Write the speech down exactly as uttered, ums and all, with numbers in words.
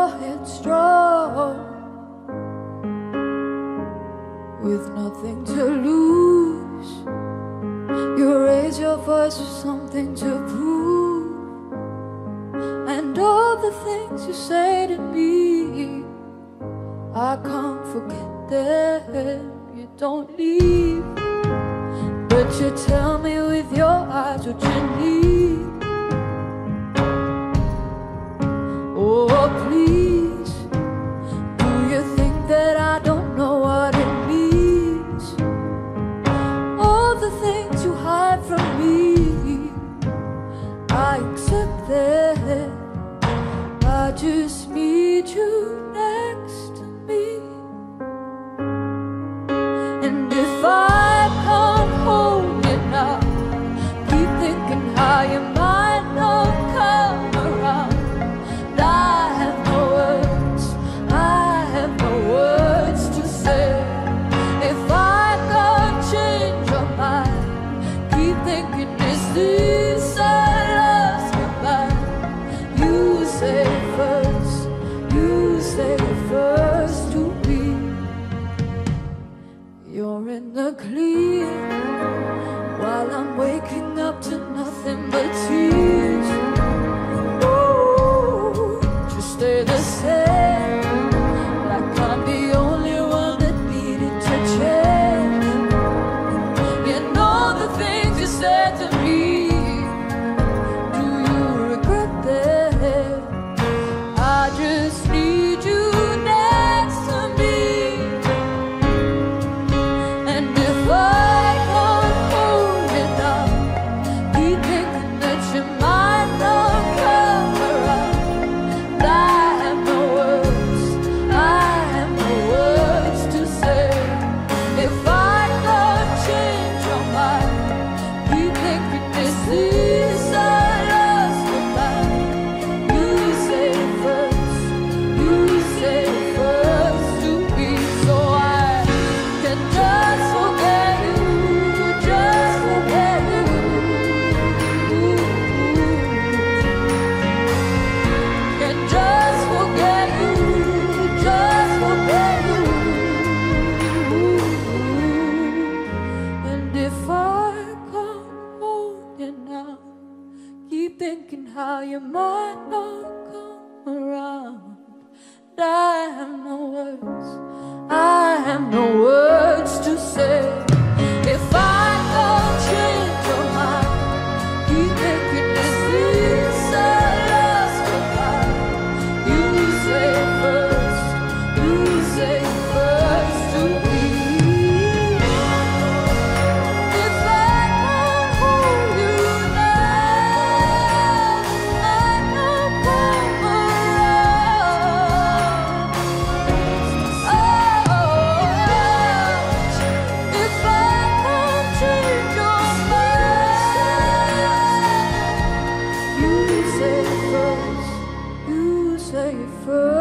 you're headstrong, with nothing to lose. You raise your voice with something to prove, and all the things you say to me, I can't forget them. You don't leave, but you tell me with your eyes what you need. Oh, please, do you think that I don't know what it means? All the things you hide from me, I accept them. I just need you next to me. And if I can't hold you now, keep thinking how you might not come around. I have no words, I have no words to say. If I can't change your mind, keep thinking is this our last goodbye. You say first, you say first to be. You're in the clear, while I'm waking up to nothing but tears. Ooh, just stay the same, like I'm the only one that needed to change. You know the things you said to me, do you regret them? I just need you next to me. And if I can't hold it now, keep thinking that you might not come around. I have no words, I have no words to say. If I can't change your mind, keep thinking this is our last goodbye. You say first, you say first to me, so I can just forget you, just forget you. Can just forget you, just forget you. And if I can't hold you now, keep thinking how you might not come around. I have no words, I have no words to say. If I can't change your mind, keep thinking this is our last goodbye. You say first, you say first to me. If I can't hold you now, I don't come around. Oh, if I can't change your mind, you say first, you say first.